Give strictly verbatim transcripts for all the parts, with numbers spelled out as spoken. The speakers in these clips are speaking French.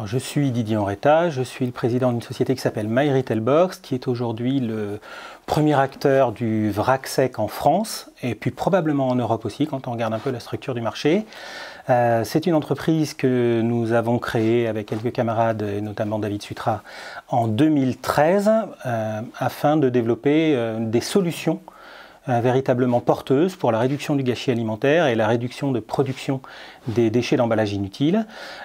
Je suis Didier Henretta, je suis le président d'une société qui s'appelle MyRetailBox, qui est aujourd'hui le premier acteur du vrac sec en France, et puis probablement en Europe aussi, quand on regarde un peu la structure du marché. Euh, c'est une entreprise que nous avons créée avec quelques camarades, et notamment David Sutra, en deux mille treize, euh, afin de développer euh, des solutions Euh, véritablement porteuse pour la réduction du gâchis alimentaire et la réduction de production des déchets d'emballage inutiles.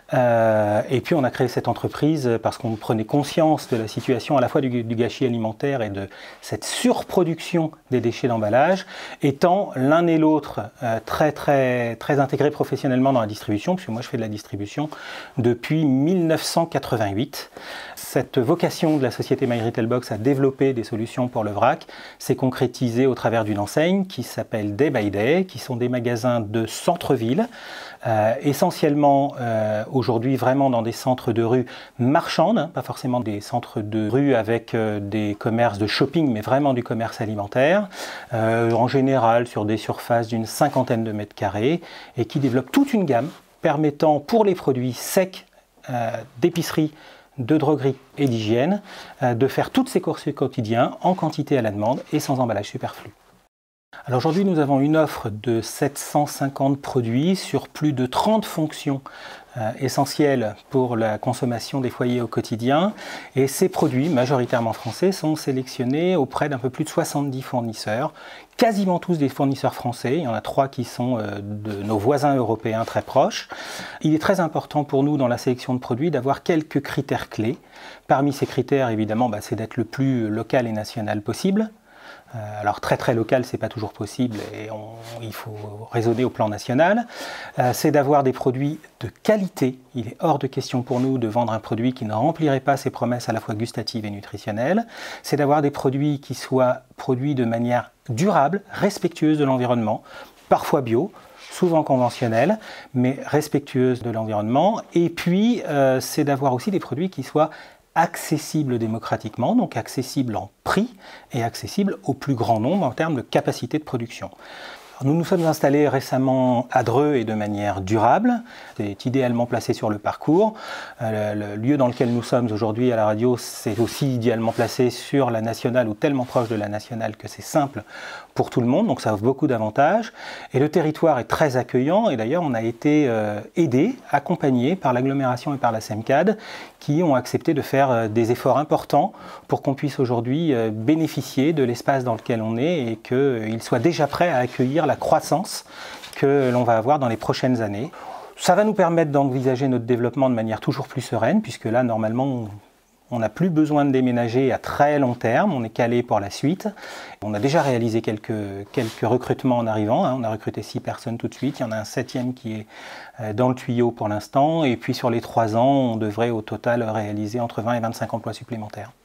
Euh, et puis on a créé cette entreprise parce qu'on prenait conscience de la situation à la fois du, du gâchis alimentaire et de cette surproduction des déchets d'emballage, étant l'un et l'autre euh, très, très, très intégrés professionnellement dans la distribution, puisque moi je fais de la distribution depuis mille neuf cent quatre-vingt-huit. Cette vocation de la société MyRetailBox à développer des solutions pour le vrac s'est concrétisée au travers d'une enseigne qui s'appelle Day by Day, qui sont des magasins de centre-ville, euh, essentiellement euh, aujourd'hui vraiment dans des centres de rue marchandes, hein, pas forcément des centres de rue avec euh, des commerces de shopping, mais vraiment du commerce alimentaire, euh, en général sur des surfaces d'une cinquantaine de mètres carrés, et qui développent toute une gamme permettant pour les produits secs euh, d'épicerie, de droguerie et d'hygiène, euh, de faire toutes ces courses quotidiennes en quantité à la demande et sans emballage superflu. Alors aujourd'hui, nous avons une offre de sept cent cinquante produits sur plus de trente fonctions euh, essentielles pour la consommation des foyers au quotidien. Et ces produits, majoritairement français, sont sélectionnés auprès d'un peu plus de soixante-dix fournisseurs, quasiment tous des fournisseurs français. Il y en a trois qui sont euh, de nos voisins européens très proches. Il est très important pour nous dans la sélection de produits d'avoir quelques critères clés. Parmi ces critères, évidemment, bah, c'est d'être le plus local et national possible. Alors très très local, c'est pas toujours possible et on, il faut raisonner au plan national. Euh, c'est d'avoir des produits de qualité. Il est hors de question pour nous de vendre un produit qui ne remplirait pas ses promesses à la fois gustatives et nutritionnelles. C'est d'avoir des produits qui soient produits de manière durable, respectueuse de l'environnement, parfois bio, souvent conventionnelle, mais respectueuse de l'environnement. Et puis, euh, c'est d'avoir aussi des produits qui soient accessible démocratiquement, donc accessible en prix et accessible au plus grand nombre en termes de capacité de production. Nous nous sommes installés récemment à Dreux et de manière durable. C'est idéalement placé sur le parcours. Euh, le, le lieu dans lequel nous sommes aujourd'hui à la radio, c'est aussi idéalement placé sur la nationale ou tellement proche de la nationale que c'est simple pour tout le monde, donc ça offre beaucoup d'avantages. Et le territoire est très accueillant et d'ailleurs on a été euh, aidé, accompagné par l'agglomération et par la SEMCAD qui ont accepté de faire euh, des efforts importants pour qu'on puisse aujourd'hui euh, bénéficier de l'espace dans lequel on est et qu'il euh, soit déjà prêt à accueillir la croissance que l'on va avoir dans les prochaines années. Ça va nous permettre d'envisager notre développement de manière toujours plus sereine, puisque là, normalement, on n'a plus besoin de déménager à très long terme, on est calé pour la suite. On a déjà réalisé quelques, quelques recrutements en arrivant, hein. On a recruté six personnes tout de suite, il y en a un septième qui est dans le tuyau pour l'instant, et puis sur les trois ans, on devrait au total réaliser entre vingt et vingt-cinq emplois supplémentaires.